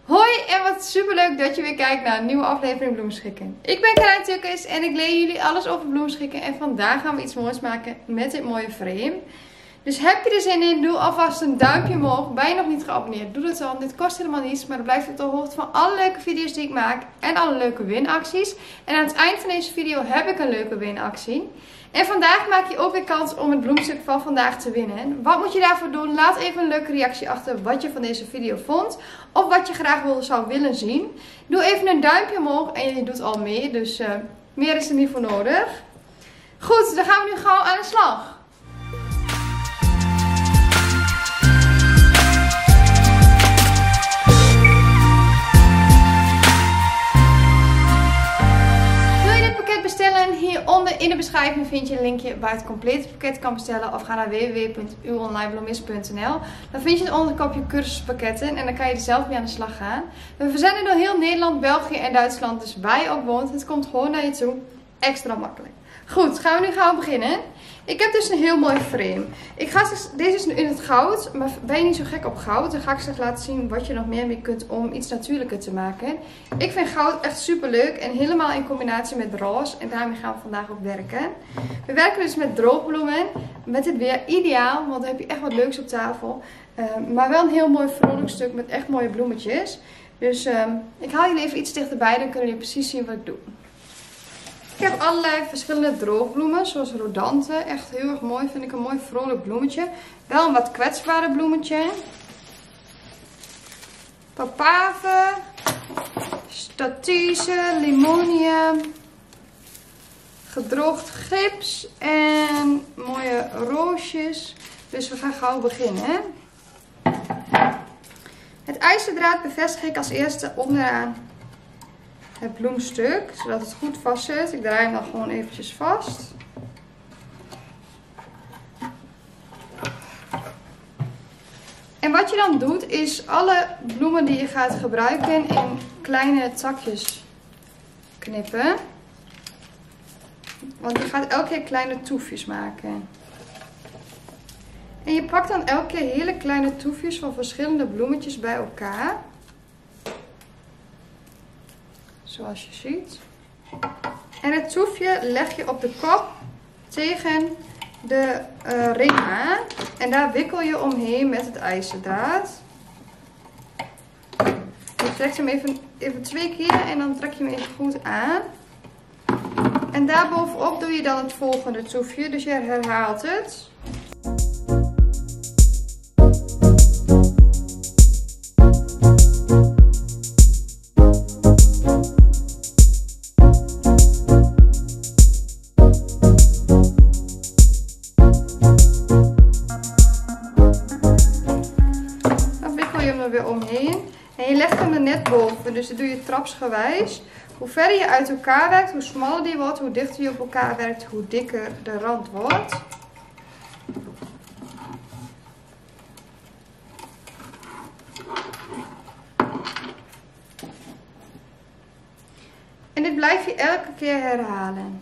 Hoi en wat superleuk dat je weer kijkt naar een nieuwe aflevering Bloemschikken. Ik ben Karijn Tukkes en ik leer jullie alles over bloemschikken. En vandaag gaan we iets moois maken met dit mooie frame. Dus heb je er zin in, doe alvast een duimpje omhoog. Ben je nog niet geabonneerd, doe dat dan. Dit kost helemaal niets, maar dan blijft op de hoogte van alle leuke video's die ik maak. En alle leuke winacties. En aan het eind van deze video heb ik een leuke winactie. En vandaag maak je ook weer kans om het bloemstuk van vandaag te winnen. Wat moet je daarvoor doen? Laat even een leuke reactie achter wat je van deze video vond. Of wat je graag zou willen zien. Doe even een duimpje omhoog en je doet al mee. Dus meer is er niet voor nodig. Goed, dan gaan we nu gauw aan de slag. Hieronder in de beschrijving vind je een linkje waar je het complete pakket kan bestellen. Of ga naar www.uwonlinebloemist.nl. Dan vind je het onderkopje cursuspakketten en dan kan je er zelf mee aan de slag gaan. We verzenden door heel Nederland, België en Duitsland. Dus waar je ook woont, het komt gewoon naar je toe. Extra makkelijk. Goed, gaan we nu gauw beginnen. Ik heb dus een heel mooi frame. Deze is in het goud, maar ben je niet zo gek op goud, dan ga ik straks laten zien wat je nog meer mee kunt om iets natuurlijker te maken. Ik vind goud echt super leuk en helemaal in combinatie met roze en daarmee gaan we vandaag ook werken. We werken dus met droogbloemen, met het weer ideaal, want dan heb je echt wat leuks op tafel. Maar wel een heel mooi vrolijk stuk met echt mooie bloemetjes. Dus ik haal jullie even iets dichterbij, dan kunnen jullie precies zien wat ik doe. Ik heb allerlei verschillende droogbloemen, zoals rodante. Echt heel erg mooi, vind ik een mooi vrolijk bloemetje. Wel een wat kwetsbare bloemetje. Papave, statice, limonium, gedroogd gips en mooie roosjes. Dus we gaan gauw beginnen. Het ijzerdraad bevestig ik als eerste onderaan het bloemstuk, zodat het goed vast zit. Ik draai hem dan gewoon eventjes vast. En wat je dan doet, is alle bloemen die je gaat gebruiken in kleine takjes knippen. Want je gaat elke keer kleine toefjes maken. En je pakt dan elke keer hele kleine toefjes van verschillende bloemetjes bij elkaar. Zoals je ziet. En het toefje leg je op de kop tegen de ring aan. En daar wikkel je omheen met het ijzerdraad. Je trekt hem even 2 keer en dan trek je hem even goed aan. En daarbovenop doe je dan het volgende toefje. Dus je herhaalt het. Weer omheen. En je legt hem er net boven, dus dat doe je trapsgewijs. Hoe verder je uit elkaar werkt, hoe smaller die wordt, hoe dichter je op elkaar werkt, hoe dikker de rand wordt. En dit blijf je elke keer herhalen.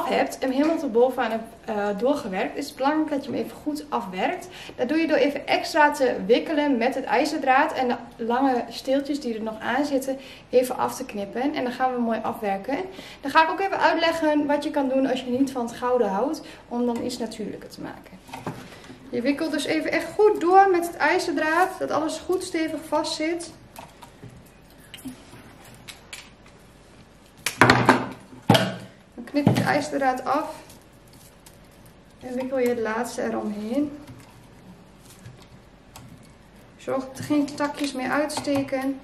hebt en hem helemaal tot bovenaan hebt doorgewerkt, is het belangrijk dat je hem even goed afwerkt. Dat doe je door even extra te wikkelen met het ijzerdraad en de lange steeltjes die er nog aan zitten even af te knippen. En dan gaan we hem mooi afwerken. Dan ga ik ook even uitleggen wat je kan doen als je niet van het gouden houdt, om dan iets natuurlijker te maken. Je wikkelt dus even echt goed door met het ijzerdraad, dat alles goed stevig vast zit. Dan knip je het ijzerdraad af en wikkel je het laatste eromheen. Zorg dat er geen takjes meer uitsteken.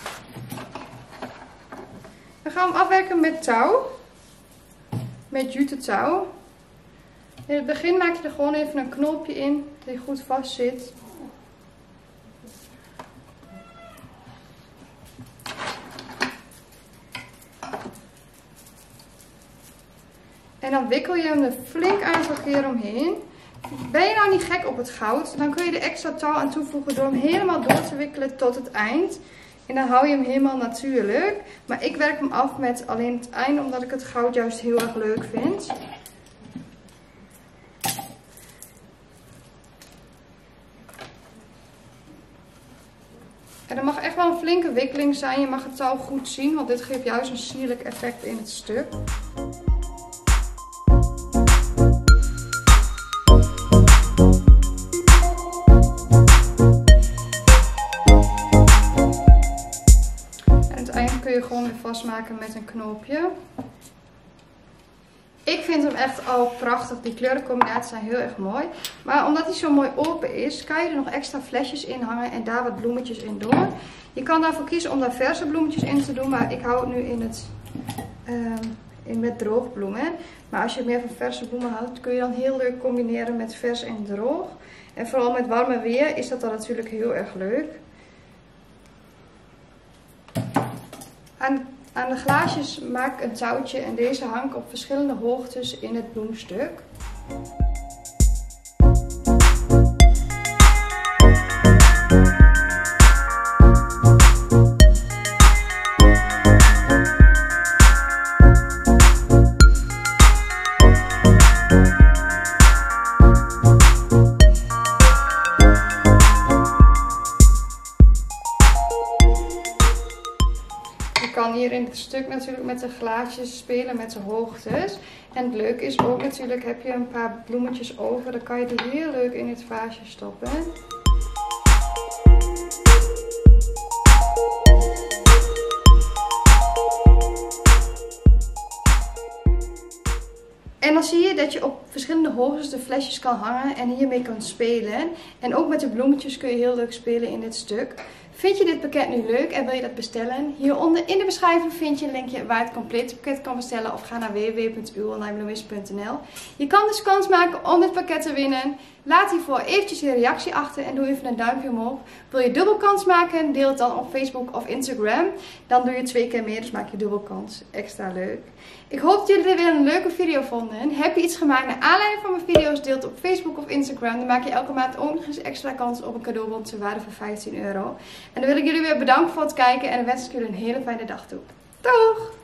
Dan gaan we hem afwerken met touw, met jute touw. In het begin maak je er gewoon even een knoopje in, die goed vast zit. En dan wikkel je hem er flink aantal keer omheen. Ben je nou niet gek op het goud, dan kun je er extra touw aan toevoegen door hem helemaal door te wikkelen tot het eind. En dan hou je hem helemaal natuurlijk. Maar ik werk hem af met alleen het einde, omdat ik het goud juist heel erg leuk vind. En er mag echt wel een flinke wikkeling zijn. Je mag het touw goed zien, want dit geeft juist een sierlijk effect in het stuk. En het eind kun je gewoon weer vastmaken met een knoopje. Ik vind hem echt al prachtig. Die kleurencombinaties zijn heel erg mooi. Maar omdat hij zo mooi open is, kan je er nog extra flesjes in hangen en daar wat bloemetjes in doen. Je kan daarvoor kiezen om daar verse bloemetjes in te doen, maar ik hou het nu in met droogbloemen. Maar als je meer van verse bloemen houdt, kun je dan heel leuk combineren met vers en droog. En vooral met warme weer is dat dan natuurlijk heel erg leuk. Aan de glaasjes maak ik een touwtje en deze hang ik op verschillende hoogtes in het bloemstuk. Je kan hier in het stuk natuurlijk met de glaasjes spelen met de hoogtes. En het leuke is ook natuurlijk, heb je een paar bloemetjes over, dan kan je die heel leuk in het vaasje stoppen. En dan zie je dat je op verschillende hoogtes de flesjes kan hangen en hiermee kunt spelen. En ook met de bloemetjes kun je heel leuk spelen in dit stuk. Vind je dit pakket nu leuk en wil je dat bestellen? Hieronder in de beschrijving vind je een linkje waar je het complete pakket kan bestellen. Of ga naar www.uwonlinebloemist.nl. Je kan dus kans maken om dit pakket te winnen. Laat hiervoor eventjes je reactie achter en doe even een duimpje omhoog. Wil je dubbel kans maken? Deel het dan op Facebook of Instagram. Dan doe je 2 keer meer, dus maak je dubbel kans. Extra leuk. Ik hoop dat jullie dit weer een leuke video vonden. Heb je iets gemaakt naar aanleiding van mijn video's? Deel het op Facebook of Instagram. Dan maak je elke maand ook nog eens extra kans op een cadeaubon ter waarde van €15. En dan wil ik jullie weer bedanken voor het kijken en dan wens ik jullie een hele fijne dag toe. Doeg!